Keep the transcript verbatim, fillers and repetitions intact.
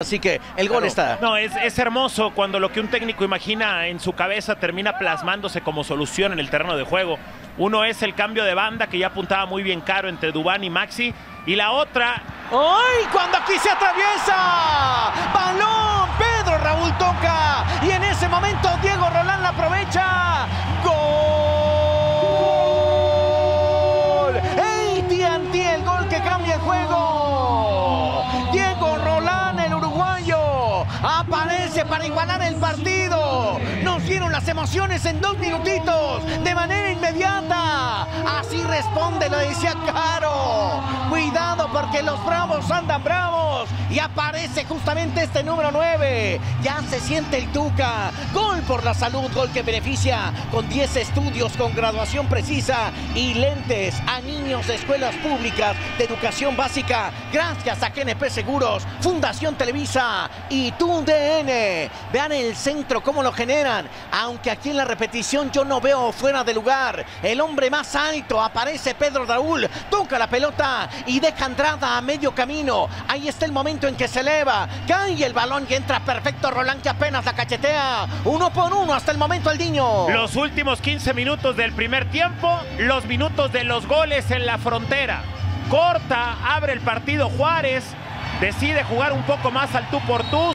Así que el gol Claro. está. No, es, es hermoso cuando lo que un técnico imagina en su cabeza termina plasmándose como solución en el terreno de juego. Uno es el cambio de banda que ya apuntaba muy bien Caro entre Duván y Maxi. Y la otra... ¡Ay! Cuando aquí se atraviesa. Balón. Pedro Raúl toca. Y en ese momento Diego Rolán la aprovecha. ¡Gol! ¡A T and T! El gol que cambia el juego. Diego Rolán, el uruguayo, aparece para igualar el partido. Nos dieron las emociones en dos minutitos de manera inmediata. Así responde, lo decía Caro. Cuidado porque los bravos andan bravos. Y aparece justamente este número nueve. Ya se siente el Tuca. Gol por la salud, gol que beneficia con diez estudios con graduación precisa y lentes a niños de escuelas públicas de educación básica. Gracias a G N P Seguros, Fundación Televisa y T U D N. Vean el centro cómo lo generan. Aunque aquí en la repetición yo no veo fuera de lugar. El hombre más alto, aparece Pedro Raúl, toca la pelota y deja Andrada a medio camino. Ahí está el momento en que se eleva, cae el balón y entra perfecto Rolán, que apenas la cachetea. Uno por uno hasta el momento el Diño. Los últimos quince minutos del primer tiempo, los minutos de los goles en la frontera. Corta, abre el partido Juárez, decide jugar un poco más al tú por tú.